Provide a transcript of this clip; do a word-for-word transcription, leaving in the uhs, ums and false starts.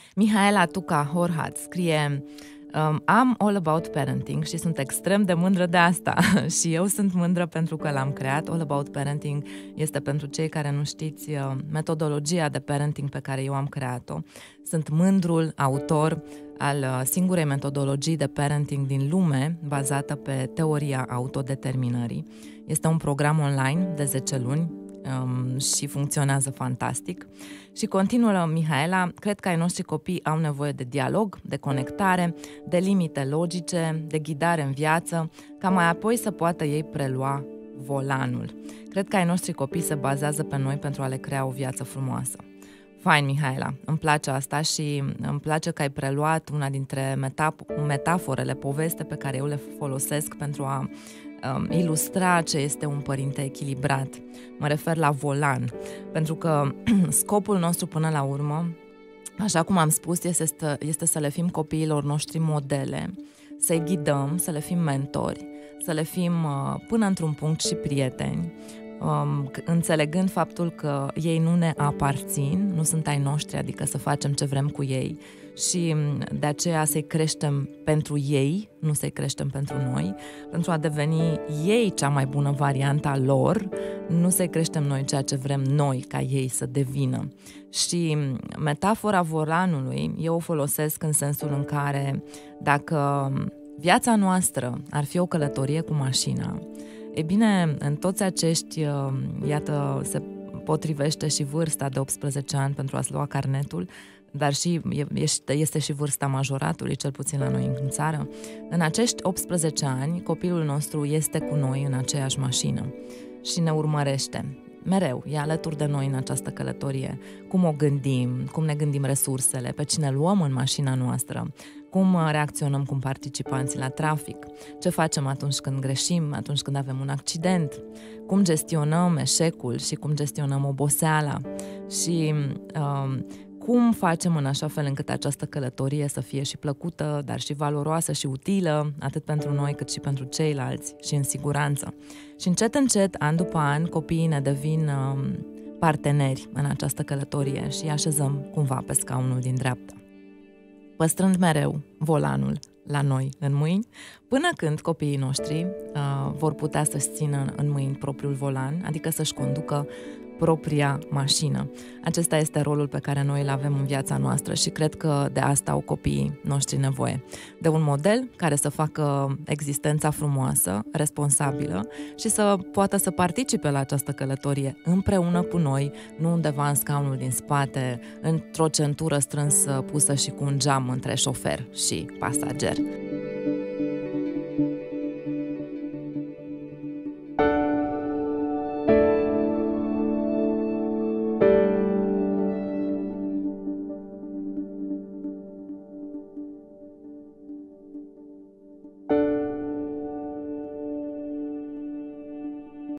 Mihaela Tuca Horhat scrie: um, Am all about parenting și sunt extrem de mândră de asta și eu sunt mândră pentru că l-am creat. All about parenting este, pentru cei care nu știți, metodologia de parenting pe care eu am creat-o. Sunt mândrul autor al singurei metodologii de parenting din lume bazată pe teoria autodeterminării. Este un program online de zece luni um, și funcționează fantastic. Și continuă Mihaela: cred că ai noștri copii au nevoie de dialog, de conectare, de limite logice, de ghidare în viață, ca mai apoi să poată ei prelua volanul. Cred că ai noștri copii se bazează pe noi pentru a le crea o viață frumoasă. Fain, Mihaela, îmi place asta și îmi place că ai preluat una dintre metaf- metaforele, poveste pe care eu le folosesc pentru a um, ilustra ce este un părinte echilibrat. Mă refer la volan, pentru că scopul nostru până la urmă, așa cum am spus, este, este să le fim copiilor noștri modele, să-i ghidăm, să le fim mentori, să le fim uh, până într-un punct și prieteni, Um, înțelegând faptul că ei nu ne aparțin, nu sunt ai noștri, adică să facem ce vrem cu ei și de aceea să-i creștem pentru ei, nu să-i creștem pentru noi, pentru a deveni ei cea mai bună variantă a lor, nu să-i creștem noi ceea ce vrem noi ca ei să devină. Și metafora volanului eu o folosesc în sensul în care dacă viața noastră ar fi o călătorie cu mașina, e bine, în toți acești, iată, se potrivește și vârsta de optsprezece ani pentru a-ți lua carnetul, dar și este și vârsta majoratului, cel puțin la noi în țară. În acești optsprezece ani, copilul nostru este cu noi în aceeași mașină și ne urmărește. Mereu, e alături de noi în această călătorie. Cum o gândim, cum ne gândim resursele, pe cine luăm în mașina noastră, cum reacționăm cu participanții la trafic, ce facem atunci când greșim, atunci când avem un accident, cum gestionăm eșecul și cum gestionăm oboseala și um, cum facem în așa fel încât această călătorie să fie și plăcută, dar și valoroasă și utilă, atât pentru noi cât și pentru ceilalți și în siguranță. Și încet, încet, an după an, copiii ne devin um, parteneri în această călătorie și îi așezăm cumva pe scaunul din dreapta, păstrând mereu volanul la noi în mâini, până când copiii noștri uh, vor putea să-și țină în mâini propriul volan, adică să-și conducă propria mașină. Acesta este rolul pe care noi îl avem în viața noastră și cred că de asta au copiii noștri nevoie. De un model care să facă existența frumoasă, responsabilă și să poată să participe la această călătorie împreună cu noi, nu undeva în scaunul din spate, într-o centură strânsă pusă și cu un geam între șofer și pasager.